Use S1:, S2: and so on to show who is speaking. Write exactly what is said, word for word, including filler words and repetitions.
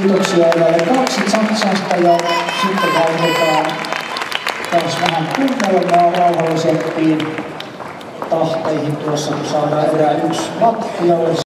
S1: Kiitoksia eräille kaksi Saksasta ja sitten vaihdetaan taas vähän kuuntelemaan rauhallisempiin tahteihin tuossa, kun saadaan erää yksi lattialle.